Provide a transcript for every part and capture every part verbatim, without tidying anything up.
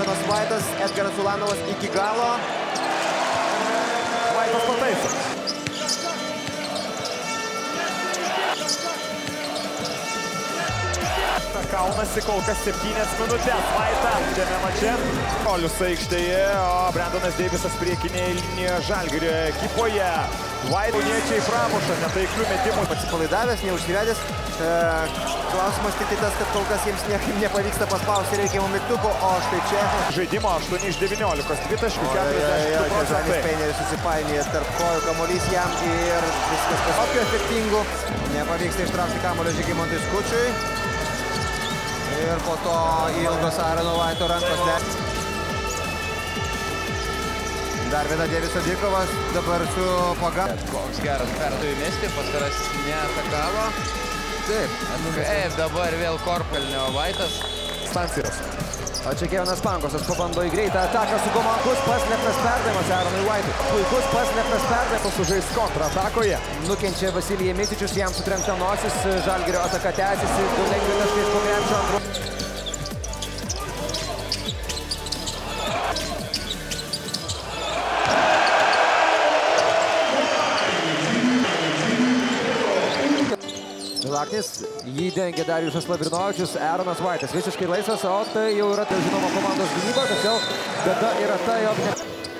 Aaronas Vaitas, Edgaras Ulanovas iki galo. Vaitas pataiso. Kaunasi kol kas septynias minutės. Vaita šiame mače. Kolius aikštėje, o Brendonas Deivisas priekinėje linijoje Žalgirio ekipoje. Vaitų pramuša netaiklių metimų. Atsipalaidavęs, neužsivedęs. E, klausimas tik tai tas, kad kol kas jiems niekaip nepavyksta paspausti reikiamų mygtukų, o štai čia. Žaidimo aštuoni iš devyniolikos, dvitaškių keturiasdešimt du procentai. Peineris susipainioja tarp kojų, kamuolys jam ir viskas pasakė efektingų. Nepavyksta ištraukti kamuolio Žygimantui Skučiui. Ir po to ilgos Aarono Vaito rankos. Dar viena Deiviso Dikovas, dabar su pagalba. Koks geras perdavė mesti, pastarasis neatakavo. Taip. Taip, dabar vėl Korpelnio Vaitas. Stancijos. O čia Kevinas Pankosas pabando į greitą ataką su komandos, paslėptas perdavimas Aaronui Vaitui. Puikus paslėptas perdavimas. Sužais kontratakoje. Nukenčia Vasilijai Micičius, jam sutrenkta nosis, Žalgirio ataka tęsiasi, du lengvi taškai po krepšio antro. Laknis, jį dengia Darijušas Lavrinovičius, Aaronas Vaitas visiškai laisvas, o tai jau yra tai žinoma komandos gynyba, tačiau bėda yra ta, jog ne...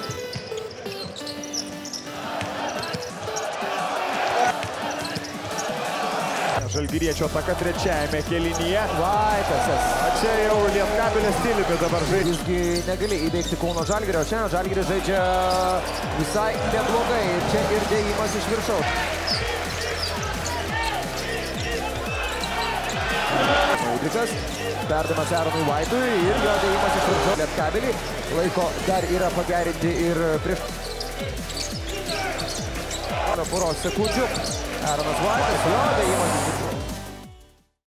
Žalgiriečio ataka trečiajame kėlinyje. Vaitasas. O čia jau Lietkabelio stiliumi dabar žaidžia. Visgi negali įveikti Kauno Žalgirio, o šiandien Žalgiris žaidžia visai neblogai ir čia ir dėjimas iš viršaus. Udrikas, perdavimas Aaronui Vaitui ir jo dėjimas iš viršaus. Lietkabelį laiko dar yra pagerinti ir prieš poros sekundžių. Aaronas Vaitas, jo dėjimas iš viršaus.